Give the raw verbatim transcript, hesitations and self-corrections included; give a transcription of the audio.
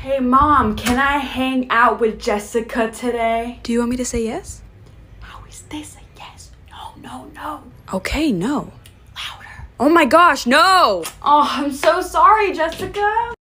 Hey mom, can I hang out with Jessica today? Do you want me to say yes? How is this a yes? No, no, no. Okay, no. Louder. Oh my gosh, no! Oh, I'm so sorry, Jessica.